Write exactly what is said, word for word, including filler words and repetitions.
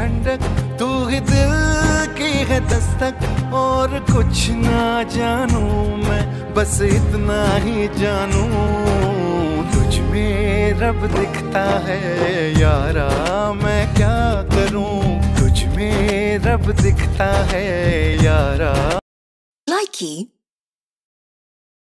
ठंडक, तू ही दिल की है दस्तक। और कुछ ना जानू मैं, बस इतना ही जानू, तुझ में रब दिखता है यारा, मैं क्या करूं। तुझ में रब दिखता है यारा। Likey